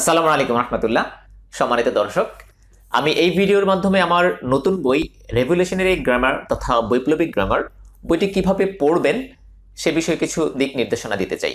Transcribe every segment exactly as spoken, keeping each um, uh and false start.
আসসালামু আলাইকুম রহমতুল্লাহ। সম্মানিত দর্শক, আমি এই ভিডিওর মাধ্যমে আমার নতুন বই রেভলিউশনারি গ্রামার তথা বৈপ্লবিক গ্রামার বইটি কিভাবে পড়বেন সে বিষয়ে কিছু দিক নির্দেশনা দিতে চাই।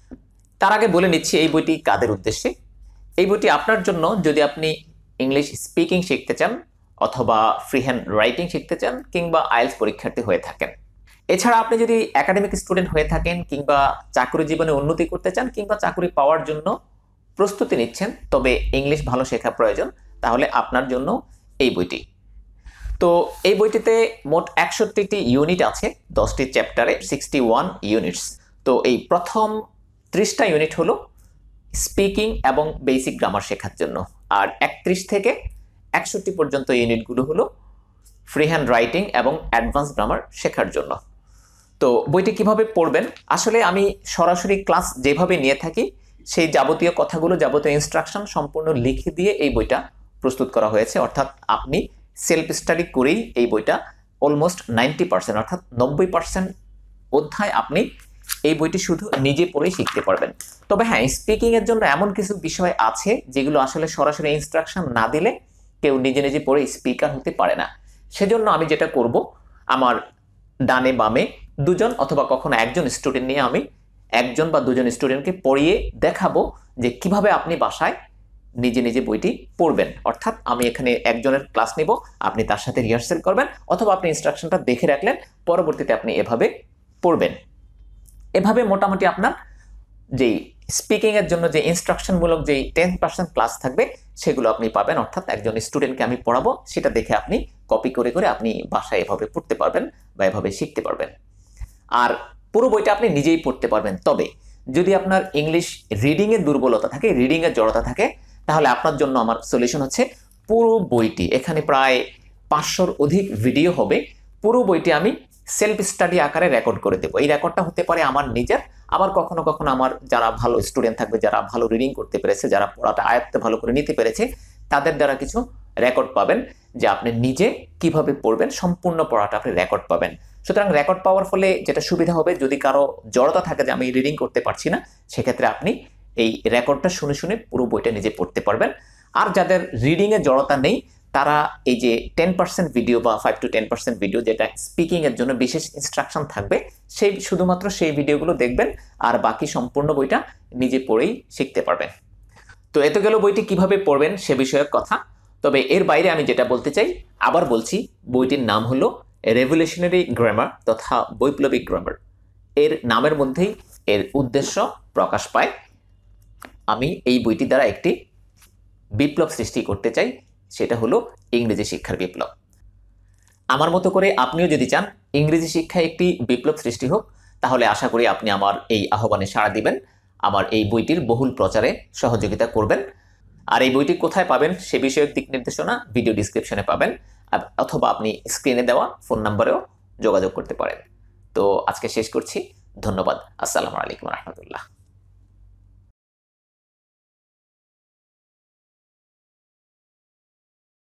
তার আগে বলে নিচ্ছি এই বইটি কাদের উদ্দেশ্যে। এই বইটি আপনার জন্য, যদি আপনি ইংলিশ স্পিকিং শিখতে চান অথবা ফ্রি হ্যান্ড রাইটিং শিখতে চান কিংবা আইএলটিএস পরীক্ষার্থী হয়ে থাকেন। এছাড়া আপনি যদি একাডেমিক স্টুডেন্ট হয়ে থাকেন কিংবা চাকরি জীবনে উন্নতি করতে চান কিংবা চাকরি পাওয়ার জন্য প্রস্তুতি নিচ্ছেন, তবে ইংলিশ ভালো শেখা প্রয়োজন, তাহলে আপনার জন্য এই বইটি। তো এই বইটিতে মোট একষট্টিটি ইউনিট আছে, দশটি চ্যাপ্টারে সিক্সটি ওয়ান ইউনিটস। তো এই প্রথম ত্রিশটা ইউনিট হলো স্পিকিং এবং বেসিক গ্রামার শেখার জন্য, আর একত্রিশ থেকে একষট্টি পর্যন্ত ইউনিটগুলো হলো ফ্রি হ্যান্ড রাইটিং এবং অ্যাডভান্স গ্রামার শেখার জন্য। তো বইটি কিভাবে পড়বেন, আসলে আমি সরাসরি ক্লাস যেভাবে নিয়ে থাকি সেই যাবতীয় কথাগুলো, যাবতীয় ইনস্ট্রাকশন সম্পূর্ণ লিখে দিয়ে এই বইটা প্রস্তুত করা হয়েছে। অর্থাৎ আপনি সেলফ স্টাডি করেই এই বইটা অলমোস্ট নাইনটি পার্সেন্ট অর্থাৎ নব্বই পার্সেন্ট অধ্যায় আপনি এই বইটি শুধু নিজে পড়েই শিখতে পারবেন। তবে হ্যাঁ, স্পিকিং এর জন্য এমন কিছু বিষয় আছে যেগুলো আসলে সরাসরি ইনস্ট্রাকশন না দিলে কেউ নিজে নিজে পড়ে স্পিকার হতে পারে না। সেজন্য আমি যেটা করব, আমার ডানে বামে দুজন অথবা কখনো একজন স্টুডেন্ট নিয়ে আমি একজন বা দুজন স্টুডেন্টকে পড়িয়ে দেখাবো যে কিভাবে আপনি বাসায় নিজে নিজে বইটি পড়বেন। অর্থাৎ আমি এখানে একজনের ক্লাস নিব, আপনি তার সাথে রিহার্সেল করবেন অথবা আপনি ইনস্ট্রাকশনটা দেখে রাখলেন, পরবর্তীতে আপনি এভাবে পড়বেন। এভাবে মোটামুটি আপনার যেই স্পিকিং এর জন্য যে ইনস্ট্রাকশনমূলক যেই টেন পার্সেন্ট ক্লাস থাকবে সেগুলো আপনি পাবেন। অর্থাৎ একজন স্টুডেন্টকে আমি পড়াবো, সেটা দেখে আপনি কপি করে করে আপনি বাসায় এভাবে পড়তে পারবেন বা এভাবে শিখতে পারবেন। আর পুরো বইটা আপনি নিজেই পড়তে পারবেন। তবে যদি আপনার ইংলিশ রিডিং এর দুর্বলতা থাকে, রিডিং এর জড়তা থাকে, তাহলে আপনার জন্য আমার সলিউশন হচ্ছে পুরো বইটি, এখানে প্রায় পাঁচশোর অধিক ভিডিও হবে, পুরো বইটি আমি সেলফ স্টাডি আকারে রেকর্ড করে দেবো। এই রেকর্ডটা হতে পারে আমার নিজের, আবার কখনো কখনো আমার যারা ভালো স্টুডেন্ট থাকবে, যারা ভালো রিডিং করতে পেরেছে, যারা পড়াটা আয়ত্তে ভালো করে নিতে পেরেছে, তাদের দ্বারা কিছু রেকর্ড পাবেন যে আপনি নিজে কিভাবে পড়বেন, সম্পূর্ণ পড়াটা আপনি রেকর্ড পাবেন। সুতরাং রেকর্ড পাওয়ার ফলে যেটা সুবিধা হবে, যদি কারো জড়তা থাকে যে আমি রিডিং করতে পারছি না, সেক্ষেত্রে আপনি এই রেকর্ডটা শুনে শুনে পুরো বইটা নিজে পড়তে পারবেন। আর যাদের রিডিং এর জড়তা নেই, তারা এই যে টেন পার্সেন্ট ভিডিও বা five to ten percent video যেটা স্পিকিং এর জন্য বিশেষ ইনস্ট্রাকশন থাকবে, সেই শুধুমাত্র সেই ভিডিওগুলো দেখবেন, আর বাকি সম্পূর্ণ বইটা নিজে পড়েই শিখতে পারবেন। তো এত গেল বইটি কিভাবে পড়বেন সে বিষয়ক কথা। তবে এর বাইরে আমি যেটা বলতে চাই, আবার বলছি, বইটির নাম হলো রেভলিউশনারি গ্রামার তথা বৈপ্লবিক গ্রামার। এর নামের মধ্যেই এর উদ্দেশ্য প্রকাশ পায়। আমি এই বইটি দ্বারা একটি বিপ্লব সৃষ্টি করতে চাই, সেটা হলো ইংরেজি শিক্ষার বিপ্লব। আমার মতো করে আপনিও যদি চান ইংরেজি শিক্ষায় একটি বিপ্লব সৃষ্টি হোক, তাহলে আশা করি আপনি আমার এই আহ্বানে সাড়া দিবেন, আমার এই বইটির বহুল প্রচারে সহযোগিতা করবেন। আর এই বইটি কোথায় পাবেন সে বিষয়ক দিক নির্দেশনা ভিডিও ডিসক্রিপশনে পাবেন, অথবা আপনি স্ক্রিনে দেওয়া ফোন নাম্বারেও যোগাযোগ করতে পারেন। তো আজকে শেষ করছি, ধন্যবাদ। আসসালামু আলাইকুম রহমতুল্লাহ।